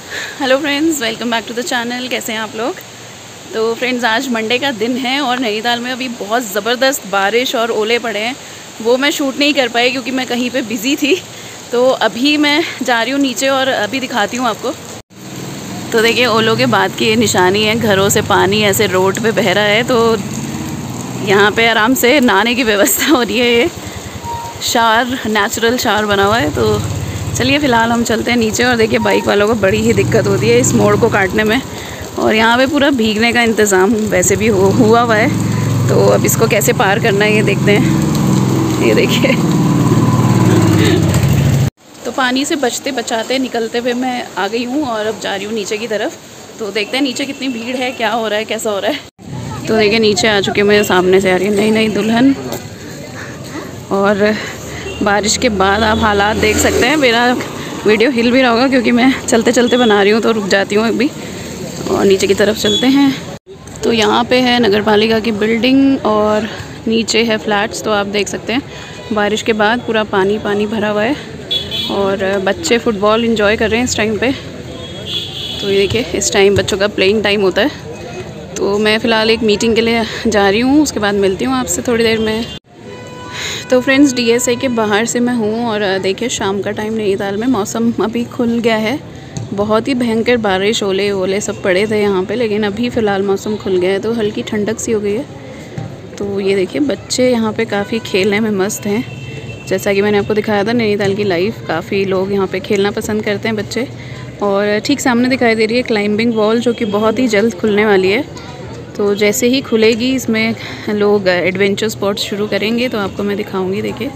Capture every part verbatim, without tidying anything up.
Hello friends, welcome back to the channel. कैसे हैं आप लोग। तो फ्रेंड्स, आज मंडे का दिन है और नैनीताल में अभी बहुत ज़बरदस्त बारिश और ओले पड़े हैं। वो मैं शूट नहीं कर पाई क्योंकि मैं कहीं पे बिज़ी थी। तो अभी मैं जा रही हूँ नीचे और अभी दिखाती हूँ आपको। तो देखिए, ओलों के बाद की ये निशानी है, घरों से पानी ऐसे रोड पे बह रहा है। तो यहाँ पे आराम से नहाने की व्यवस्था हो रही है। ये शार, नेचुरल शार बना हुआ है। तो चलिए फ़िलहाल हम चलते हैं नीचे। और देखिए, बाइक वालों को बड़ी ही दिक्कत होती है इस मोड़ को काटने में। और यहाँ पे पूरा भीगने का इंतज़ाम वैसे भी हो, हुआ हुआ है। तो अब इसको कैसे पार करना है ये देखते हैं। ये देखिए, तो पानी से बचते बचाते निकलते हुए मैं आ गई हूँ और अब जा रही हूँ नीचे की तरफ। तो देखते हैं नीचे कितनी भीड़ है, क्या हो रहा है, कैसा हो रहा है। तो देखिए, नीचे आ चुके, मेरे सामने से आ रही है नई नई दुल्हन। और बारिश के बाद आप हालात देख सकते हैं। मेरा वीडियो हिल भी रहा होगा क्योंकि मैं चलते चलते बना रही हूँ, तो रुक जाती हूँ अभी। और नीचे की तरफ चलते हैं। तो यहाँ पे है नगर पालिका की बिल्डिंग और नीचे है फ्लैट्स। तो आप देख सकते हैं बारिश के बाद पूरा पानी पानी भरा हुआ है और बच्चे फुटबॉल एंजॉय कर रहे हैं इस टाइम पे। तो ये देखिए, इस टाइम बच्चों का प्लेइंग टाइम होता है। तो मैं फ़िलहाल एक मीटिंग के लिए जा रही हूँ, उसके बाद मिलती हूँ आपसे थोड़ी देर में। तो फ्रेंड्स, डीएसए के बाहर से मैं हूँ और देखिए, शाम का टाइम नैनीताल में मौसम अभी खुल गया है। बहुत ही भयंकर बारिश, ओले ओले सब पड़े थे यहाँ पे, लेकिन अभी फ़िलहाल मौसम खुल गया है तो हल्की ठंडक सी हो गई है। तो ये देखिए, बच्चे यहाँ पे काफ़ी खेलने में मस्त हैं। जैसा कि मैंने आपको दिखाया था नैनीताल की लाइफ, काफ़ी लोग यहाँ पे खेलना पसंद करते हैं बच्चे। और ठीक सामने दिखाई दे रही है क्लाइंबिंग वॉल, जो कि बहुत ही जल्द खुलने वाली है। तो जैसे ही खुलेगी इसमें लोग एडवेंचर स्पॉट्स शुरू करेंगे, तो आपको मैं दिखाऊंगी। देखिए,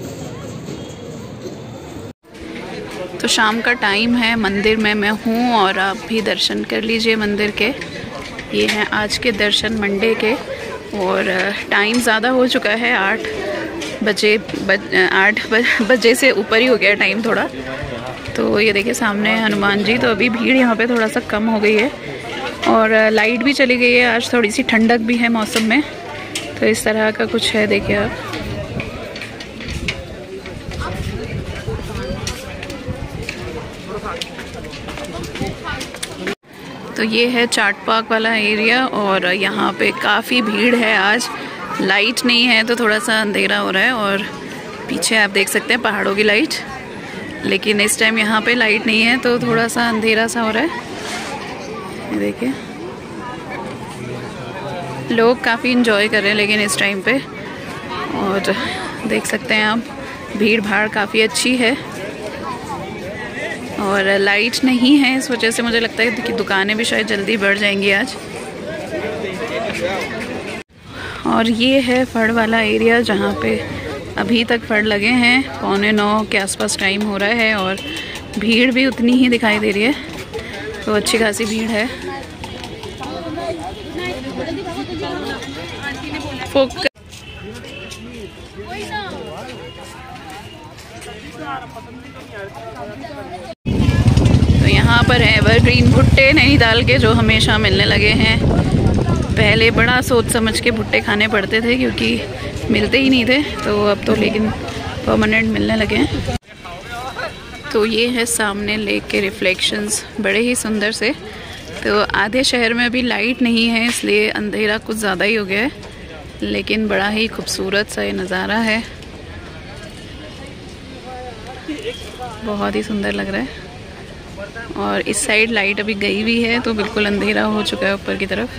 तो शाम का टाइम है, मंदिर में मैं हूँ और आप भी दर्शन कर लीजिए मंदिर के। ये हैं आज के दर्शन मंडे के। और टाइम ज़्यादा हो चुका है, आठ बजे बज, आठ बजे से ऊपर ही हो गया टाइम थोड़ा। तो ये देखिए, सामने हनुमान जी। तो अभी भीड़ यहाँ पे थोड़ा सा कम हो गई है और लाइट भी चली गई है। आज थोड़ी सी ठंडक भी है मौसम में। तो इस तरह का कुछ है, देखिए आप। तो ये है चाट पार्क वाला एरिया और यहाँ पे काफ़ी भीड़ है आज। लाइट नहीं है तो थोड़ा सा अंधेरा हो रहा है। और पीछे आप देख सकते हैं पहाड़ों की लाइट, लेकिन इस टाइम यहाँ पे लाइट नहीं है तो थोड़ा सा अंधेरा सा हो रहा है। ये देखिए, लोग काफ़ी इंजॉय कर रहे हैं लेकिन इस टाइम पे। और देख सकते हैं आप, भीड़ भाड़ काफ़ी अच्छी है और लाइट नहीं है, इस वजह से मुझे लगता है कि दुकानें भी शायद जल्दी बढ़ जाएंगी आज। और ये है फड़ वाला एरिया, जहाँ पे अभी तक फड़ लगे हैं। पौने नौ के आसपास टाइम हो रहा है और भीड़ भी उतनी ही दिखाई दे रही है। तो अच्छी खासी भीड़ है। फोक तो यहाँ पर है एवरग्रीन भुट्टे नैनीताल के, जो हमेशा मिलने लगे हैं। पहले बड़ा सोच समझ के भुट्टे खाने पड़ते थे क्योंकि मिलते ही नहीं थे, तो अब तो लेकिन परमानेंट मिलने लगे हैं। तो ये है सामने लेक के रिफ्लेक्शंस, बड़े ही सुंदर से। तो आधे शहर में अभी लाइट नहीं है, इसलिए अंधेरा कुछ ज़्यादा ही हो गया है, लेकिन बड़ा ही खूबसूरत सा ये नज़ारा है। बहुत ही सुंदर लग रहा है। और इस साइड लाइट अभी गई हुई है तो बिल्कुल अंधेरा हो चुका है ऊपर की तरफ।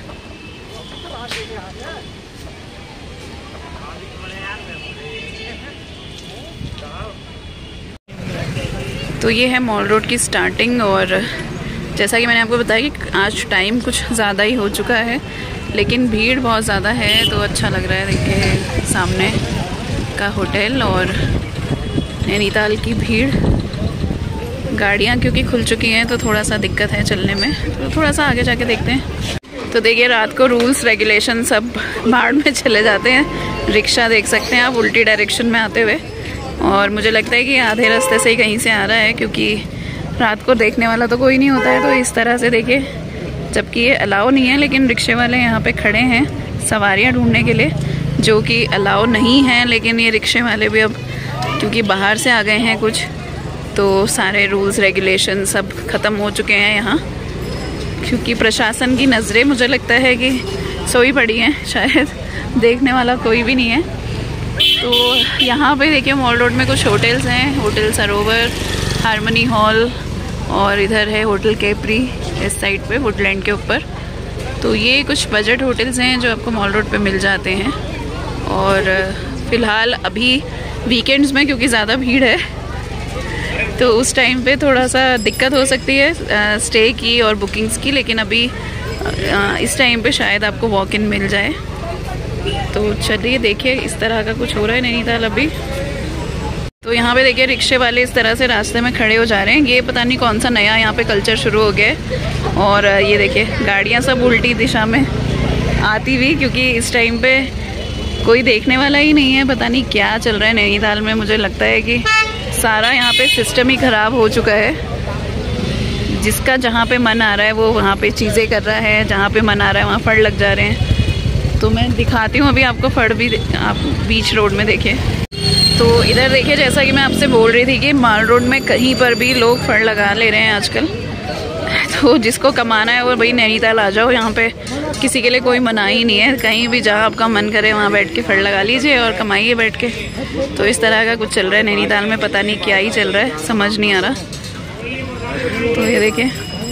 तो ये है मॉल रोड की स्टार्टिंग। और जैसा कि मैंने आपको बताया कि आज टाइम कुछ ज़्यादा ही हो चुका है, लेकिन भीड़ बहुत ज़्यादा है तो अच्छा लग रहा है। देखिए, सामने का होटल और नैनीताल की भीड़। गाड़ियाँ क्योंकि खुल चुकी हैं तो थोड़ा सा दिक्कत है चलने में, तो थोड़ा सा आगे जाके देखते हैं। तो देखिए, रात को रूल्स रेगुलेशन सब भाड़ में चले जाते हैं। रिक्शा देख सकते हैं आप उल्टी डायरेक्शन में आते हुए, और मुझे लगता है कि आधे रास्ते से ही कहीं से आ रहा है क्योंकि रात को देखने वाला तो कोई नहीं होता है। तो इस तरह से देखिए, जबकि ये अलाउ नहीं है, लेकिन रिक्शे वाले यहाँ पे खड़े हैं सवारियाँ ढूंढने के लिए, जो कि अलाउ नहीं है। लेकिन ये रिक्शे वाले भी अब क्योंकि बाहर से आ गए हैं कुछ, तो सारे रूल्स रेगुलेशन सब ख़त्म हो चुके हैं यहाँ, क्योंकि प्रशासन की नज़रें मुझे लगता है कि सोई पड़ी हैं, शायद देखने वाला कोई भी नहीं है। तो यहाँ पे देखिए मॉल रोड में कुछ होटल्स हैं, होटल सरोवर, हारमनी हॉल, और इधर है होटल कैप्री इस साइड पे वुडलैंड के ऊपर। तो ये कुछ बजट होटल्स हैं जो आपको मॉल रोड पे मिल जाते हैं। और फ़िलहाल अभी वीकेंड्स में क्योंकि ज़्यादा भीड़ है तो उस टाइम पे थोड़ा सा दिक्कत हो सकती है आ, स्टे की और बुकिंग्स की, लेकिन अभी आ, इस टाइम पे शायद आपको वॉक इन मिल जाए। तो चलिए देखिए इस तरह का कुछ हो रहा है नैनीताल अभी। तो यहाँ पे देखिए रिक्शे वाले इस तरह से रास्ते में खड़े हो जा रहे हैं, ये पता नहीं कौन सा नया यहाँ पे कल्चर शुरू हो गया है। और ये देखिए गाड़ियाँ सब उल्टी दिशा में आती हुई, क्योंकि इस टाइम पे कोई देखने वाला ही नहीं है, पता नहीं क्या चल रहा है नैनीताल में। मुझे लगता है कि सारा यहाँ पे सिस्टम ही ख़राब हो चुका है, जिसका जहाँ पे मन आ रहा है वो वहाँ पे चीज़ें कर रहा है, जहाँ पे मन आ रहा है वहाँ फड़ लग जा रहे हैं। तो मैं दिखाती हूँ अभी आपको फड़ भी, आप बीच रोड में देखिए। तो इधर देखिए जैसा कि मैं आपसे बोल रही थी कि माल रोड में कहीं पर भी लोग फड़ लगा ले रहे हैं आजकल। तो जिसको कमाना है वो भाई नैनीताल आ जाओ, यहाँ पे किसी के लिए कोई मनाही ही नहीं है। कहीं भी जहाँ आपका मन करे वहाँ बैठ के फड़ लगा लीजिए और कमाइए बैठ के। तो इस तरह का कुछ चल रहा है नैनीताल में, पता नहीं क्या ही चल रहा है, समझ नहीं आ रहा। तो ये देखिए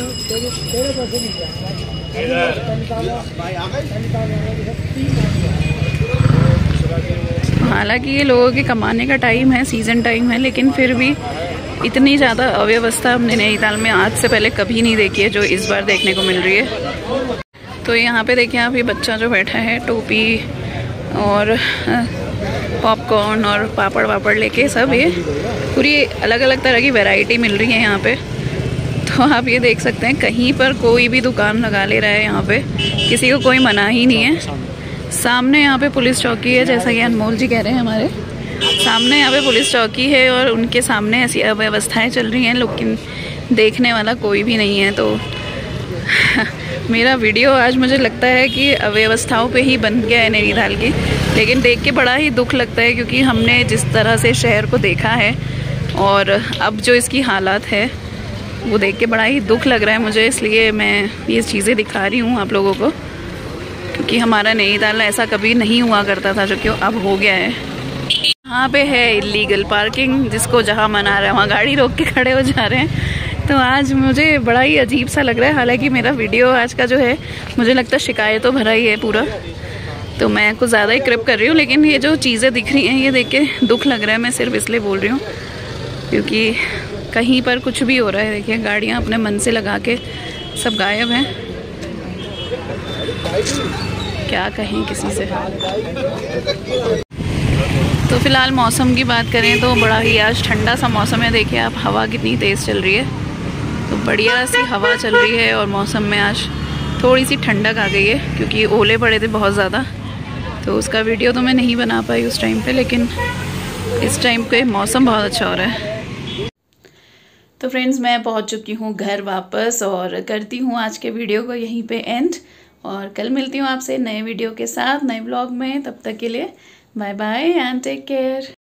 हालांकि ये लोगों के कमाने का टाइम है, सीज़न टाइम है, लेकिन फिर भी इतनी ज़्यादा अव्यवस्था हमने नैनीताल में आज से पहले कभी नहीं देखी है जो इस बार देखने को मिल रही है। तो यहाँ पे देखिए आप, ये बच्चा जो बैठा है टोपी और पॉपकॉर्न और पापड़ वापड़ लेके, सब ये पूरी अलग अलग तरह की वैरायटी मिल रही है यहाँ पे। तो आप ये देख सकते हैं कहीं पर कोई भी दुकान लगा ले रहा है, यहाँ पे किसी को कोई मना ही नहीं है। सामने यहाँ पे पुलिस चौकी है, जैसा कि अनमोल जी कह रहे हैं हमारे सामने यहाँ पे पुलिस चौकी है, और उनके सामने ऐसी अव्यवस्थाएं चल रही हैं, लेकिन देखने वाला कोई भी नहीं है। तो मेरा वीडियो आज मुझे लगता है कि अव्यवस्थाओं पे ही बन गया है नैनीताल की, लेकिन देख के बड़ा ही दुख लगता है, क्योंकि हमने जिस तरह से शहर को देखा है और अब जो इसकी हालात है वो देख के बड़ा ही दुख लग रहा है मुझे। इसलिए मैं ये चीज़ें दिखा रही हूँ आप लोगों को, क्योंकि हमारा नैनीताल ऐसा कभी नहीं हुआ करता था जो कि अब हो गया है। यहाँ पे है इलीगल पार्किंग, जिसको जहाँ मन आ रहा है वहाँ गाड़ी रोक के खड़े हो जा रहे हैं। तो आज मुझे बड़ा ही अजीब सा लग रहा है। हालांकि मेरा वीडियो आज का जो है मुझे लगता है शिकायतों भरा ही है पूरा, तो मैं कुछ ज़्यादा ही क्रिप कर रही हूँ, लेकिन ये जो चीज़ें दिख रही हैं ये देख के दुख लग रहा है। मैं सिर्फ इसलिए बोल रही हूँ क्योंकि कहीं पर कुछ भी हो रहा है। देखिए गाड़ियाँ अपने मन से लगा के सब गायब हैं, क्या कहें किसी से। तो फिलहाल मौसम की बात करें तो बड़ा ही आज ठंडा सा मौसम है। देखिए आप, हवा कितनी तेज़ चल रही है, तो बढ़िया सी हवा चल रही है और मौसम में आज थोड़ी सी ठंडक आ गई है, क्योंकि ओले पड़े थे बहुत ज़्यादा। तो उसका वीडियो तो मैं नहीं बना पाई उस टाइम पे, लेकिन इस टाइम पे मौसम बहुत अच्छा हो रहा है। तो फ्रेंड्स मैं पहुंच चुकी हूँ घर वापस, और करती हूँ आज के वीडियो को यहीं पे एंड, और कल मिलती हूँ आपसे नए वीडियो के साथ नए ब्लॉग में। तब तक के लिए bye bye and take care.